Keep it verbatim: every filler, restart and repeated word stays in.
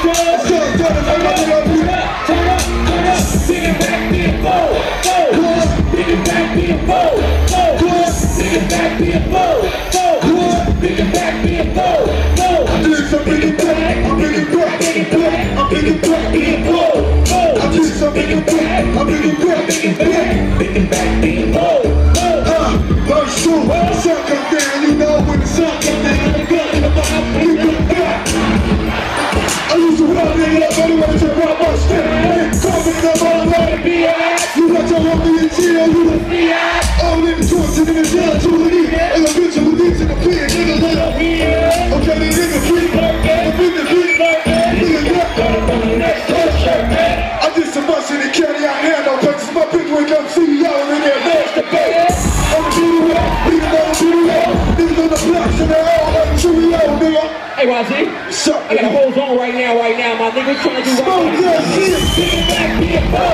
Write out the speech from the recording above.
Hey, Y Z, I got a whole zone right now, right now, my nigga. Trying to do right now.